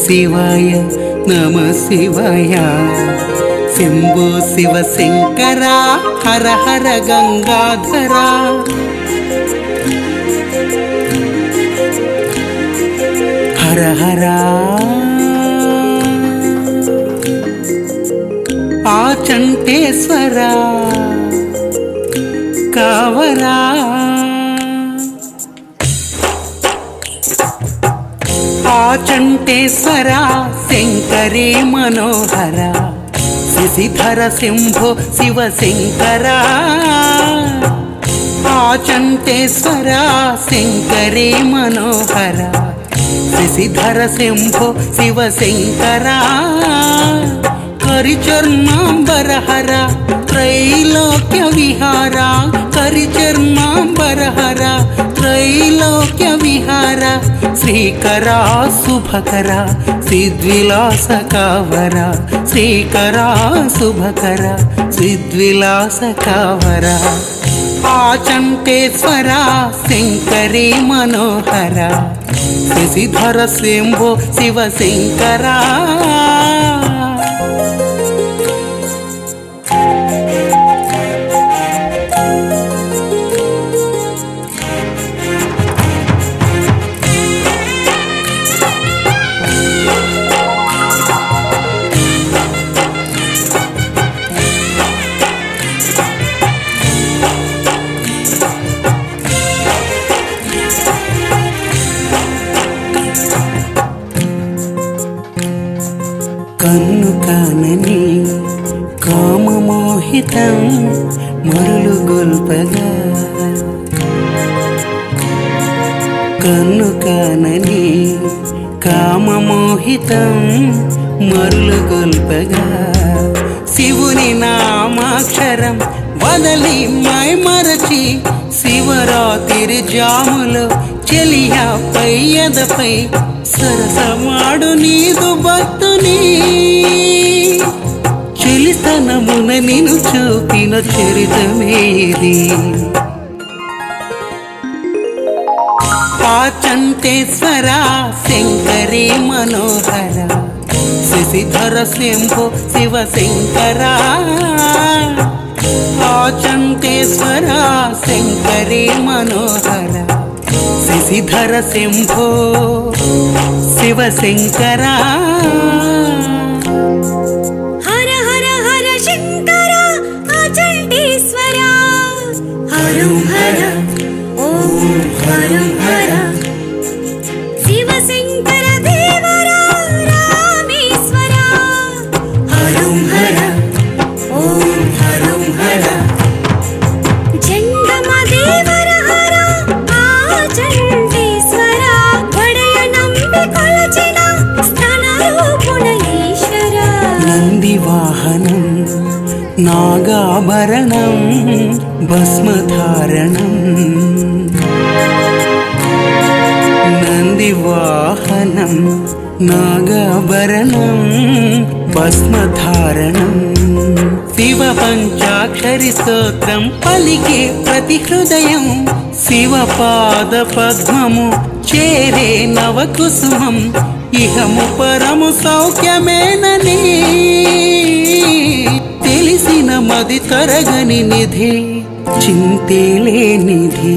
శివాయ నమః శివాయ శంభో శివ శంకర హర హర గంగాధర హర హర ఆచంటేశ్వర కావరా ఆచంటేశ్వర శంకరే మనోహర శశిధర శంభో శివ శంకర ఆచంటేశ్వర శంకరే మనోహర శశిధర శంభో శివ శంకర కరిచర్మాంబరహర త్రైలోక్య విహార కరిచర్మాంబరహర త్రైలోక్య విహార శ్రీకరా శుభకర సిద్విలాస కావర శ్రీకరా శుభకర సిద్విలాస కావర ఆచంటేశ్వర శంకరే మనోహర శశిధర శంభో శివ శంకర కన్ను కానని కామమోహితం మరులు గొల్పగా కన్ను కానని కామమోహితం మరులు గొల్పగా శివుని నామాక్షరం వదలి మైమరచి శివరాత్రి జాములో చెలియా పయ్యదపై సరసమాడు నీదు భక్తుని చెలితనమున నిన్ను చూపిన చరితమేది ఆచంటేశ్వర శంకరే మనోహర శశిధర శంభో శివ శంకర ఆచంటేశ్వర శంకరే మనోహర శశిధర శంభో శివ శంకర హర హర హర శంకర అచంటేశ్వర హరం హర ఓం హరం హర శివ శంకర దేవర రామేశ్వర హరం హర ఓం హరం హర జంగమ దేవర హర ఆచంటేశ్వర వడయ నంబి కొలచిన స్థన రూపుణ ఈశ్వర నంది వాహనం నాగాభరణం భస్మధారణం నంది వాహనం నాగాభరణం భస్మధారణం శివ పంచాక్షరి స్తోత్రం పలికే ప్రతి హృదయం శివ పాద పద్మము చేరే నవకుసుమం ఇహము పరము సౌఖ్యమేనని తెలిసిన మది తరగని నిధి చింతేలే నిధి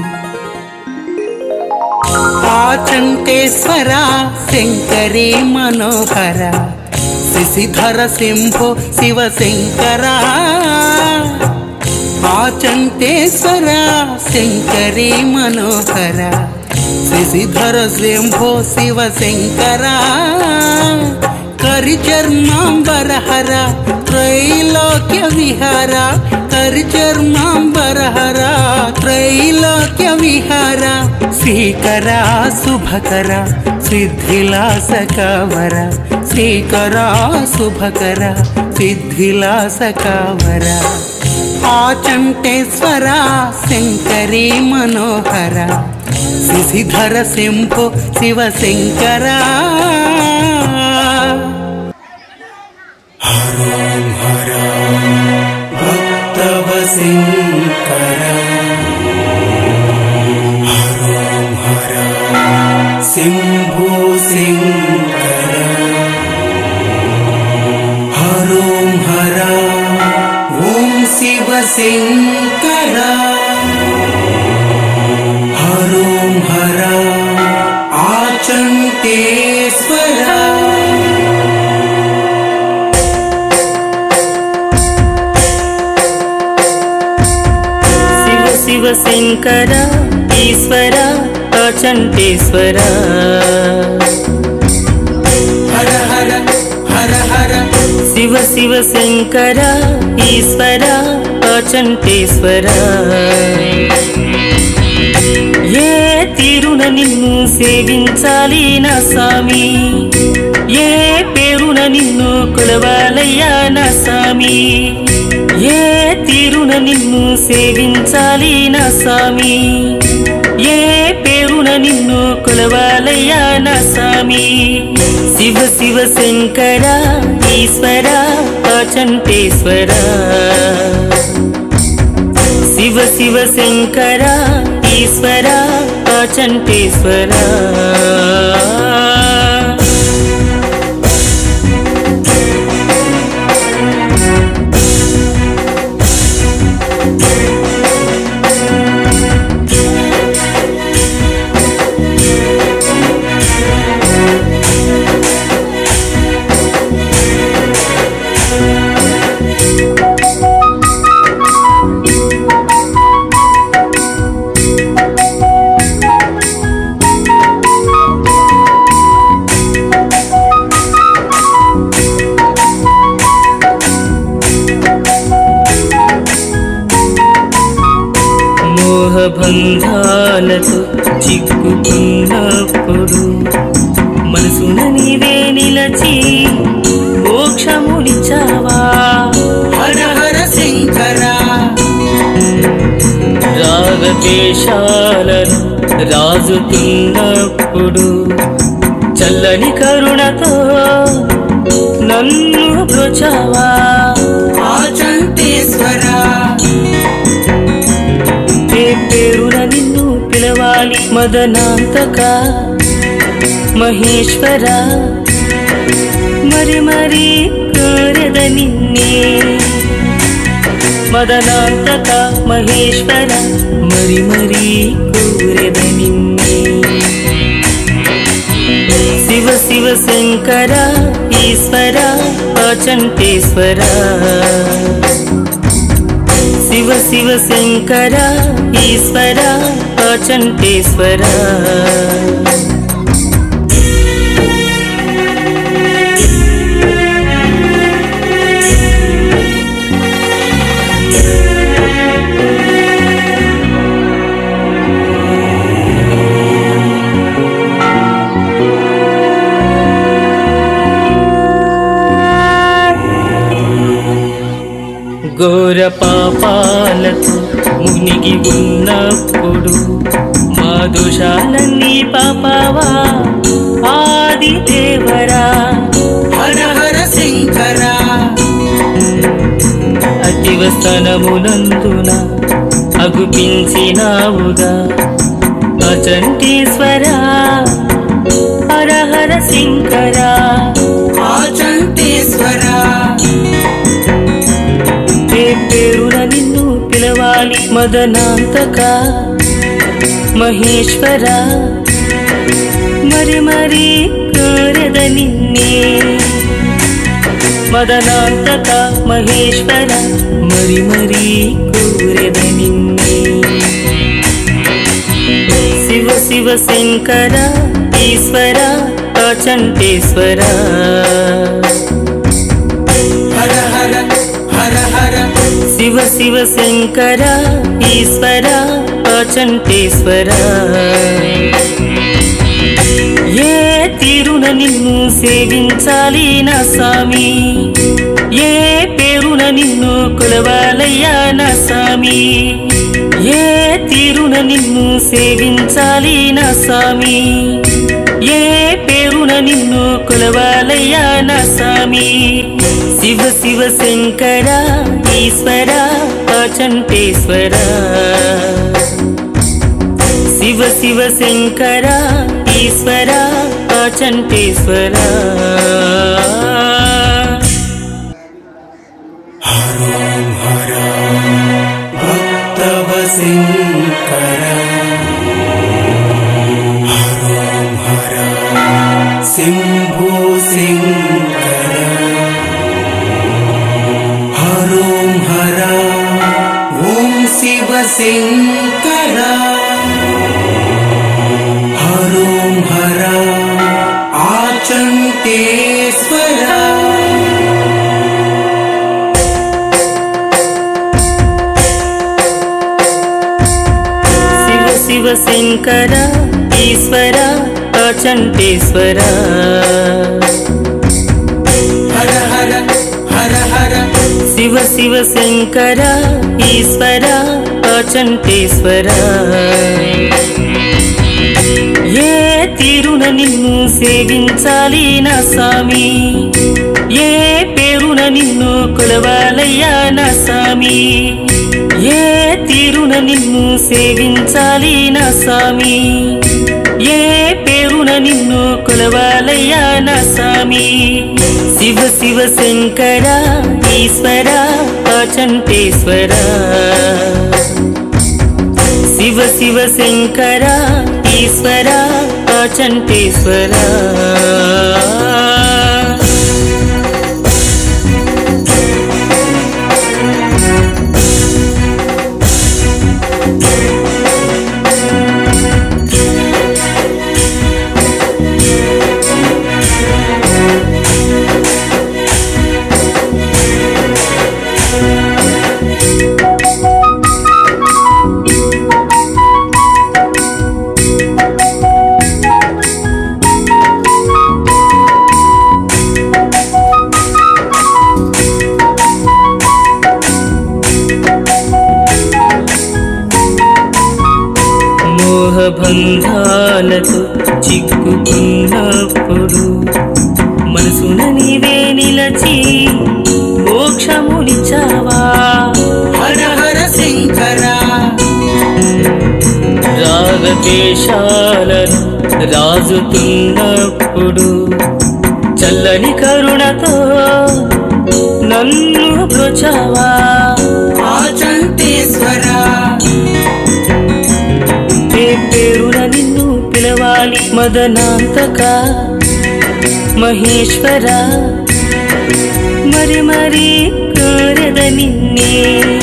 ఆచంటేశ్వర శంకరే మనోహర శశిధర శంభో శివ శంకర ఆచంటేశ్వర శంకరే మనోహర శశిధర శంభో శివ శంకర కరిచర్మాంబరహర త్రైలోక్య విహార కరిచర్మాంబరహర త్రైలోక్య విహార శ్రీకరా శుభకర సిద్ధిలాస కావర శ్రీకరా శుభకర సిద్ధిలాస కావర ఆచంటేశ్వర శంకరే మనోహర శశిధర శంభో శివ శంకర హరం హర భక్తవశంకర హరం హర శంభో శంకర శంకర హరోం హర ఆచంటేశ్వర శివ శంకర ఈశ్వర అచంటేశ్వర హర హర హర హర శివ శివ శంకర ఈశ్వర అచంటేశ్వర ఏ తీరున నిన్ను సేవించాలి నా స్వామి ఏ పేరున నిన్ను కొలవాలయ్యా నా స్వామి ఏ తీరున నిన్ను సేవించాలి నా స్వామి ఏ పేరున నిన్ను కొలవాలయ్యా నా స్వామి శివ శివ శంకర ఈశ్వర అచంటేశ్వర శివ శివ శంకర ఈశ్వర అచంటేశ్వర మోహబంధాలతో చిక్కుకున్నప్పుడు మనసున నీవే నిలచి మోక్షమునిచ్చావా హర హర శంకర రాగద్వేషాలను రాజుతున్నప్పుడు చల్లని కరుణతో నన్ను బ్రోచావా ఆచంటేశ్వర పేరున నిన్ను పిలవాలి మదనాంతక మహేశ్వర మరి మరి కోరెద నిన్నే మదనాంతక మహేశ్వర మరి మరి కోరెద నిన్నే శివ శివ శంకర ఈశ్వర అచంటేశ్వర శివ శివ శంకర ఈశ్వర అచంటేశ్వర ఘోర పాపాలతో మునిగి ఉన్నప్పుడు మా దోషాలన్నీ పాపావా ఆది దేవరా హర హర శంకర అతివస్తనమునందున అగుపించినావుగా అచంటేశ్వర హర హర శంకర ఆచంటేశ్వర పేరున నిన్ను పిలవాలి మదనాంతక మహేశ్వర మరి మరి కోరెద నిన్నే మదనాంతక మహేశ్వర మరి మరి కోరెద నిన్నే శివ శివ శంకర ఈశ్వర అచంటేశ్వర హర హర హర హర శివ శివ శంకర ఈశ్వర అచంటేశ్వర ఏ తీరున నిన్ను సేవించాలి నా స్వామి ఏ పేరున నిన్ను కొలవాలయ్యా నా స్వామి ఏ తీరున నిన్ను సేవించాలి నా స్వామి ఏ పేరున నిన్ను కొలవాలయ్యా నా స్వామి శివ శివ శంకర ఈశ్వర అచంటేశ్వర శివ శివ శంకర ఈశ్వర అచంటేశ్వర హరోం హర శంకర హర హర శంభో శంకర హరోం హర ఓం శివ శంకర హరోం హర ఆచంతేశ్వర శివ శంకర ఈశ్వర అచంతేశ్వర హర హర హర హర శివ శివ శంకర ఈశ్వర అచంతేశ్వర ఏ తీరున నిన్ను సేవించాలి నా స్వామి ఏ పేరున నిన్ను కొలవాలయ్యా నా స్వామి ఏ తీరున నిన్ను సేవించాలి నా స్వామి ఏ పేరున నిన్ను కొలవాలయ్యా నా స్వామి శివ శివ శంకర ఈశ్వర అచంతేశ్వర శివ శివ శంకర ఈశ్వర అచంతేశ్వర బంధాలతో చిక్కుకున్నప్పుడు మనసున నీవే నిలచి మోక్షమునిచ్చావా హర హర శంకర రాగద్వేషాలను రాజుతున్నప్పుడు చల్లని కరుణతో నన్ను బ్రోచావా ఆచంతేశ్వర పేరున నిన్ను పిలవాలి మదనాంతక మహేశ్వర మరి మరి కోరెద నిన్నే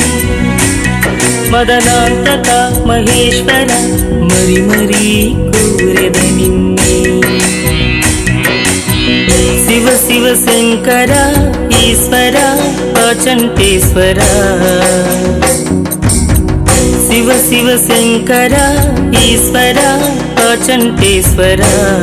మదనాంతక మహేశ్వర మరి మరి కోరెద నిన్నే శివ శివ శంకర ఈశ్వర అచంతేశ్వర శివ శివ శంకర ఈశ్వర అచంతేశ్వర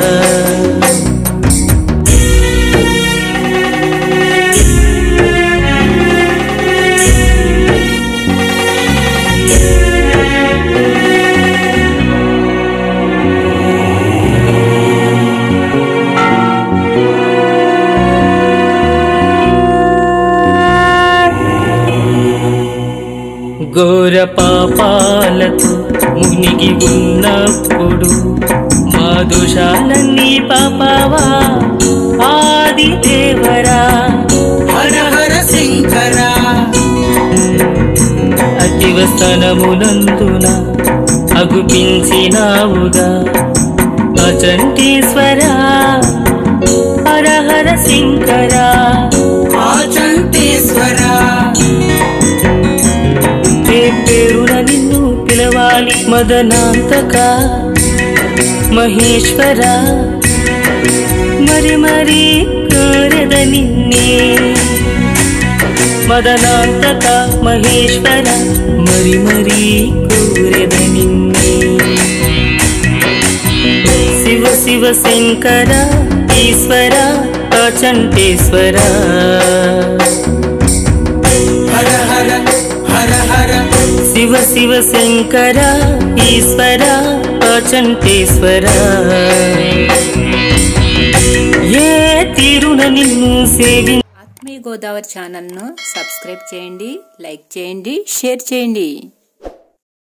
ఘోర పాపాలతో మునిగి ఉన్నప్పుడు మా దోషాలన్నీ పాపావా ఆది దేవరా హర హర శంకర అతివస్థనమునందున అగుపించినావుగా అచంతేశ్వర హర హర శంకర ఆచంతేశ్వర పేరున నిన్ను పిలవాలి మదనాంతక మహేశ్వర మరి మరి కోరెద నిన్నే మదనాంతక మహేశ్వర మరి మరి కోరెద నిన్నే శివ శివ శంకర ఈశ్వర అచంతేశ్వర హర హర హర హర శివ శివ శంకర ఈశ్వర అచంతేశ్వర ఏ తీరున నిన్ను సేవి ఆత్మీయ గోదావరి ఛానల్ను సబ్స్క్రైబ్ చేయండి, లైక్ చేయండి, షేర్ చేయండి.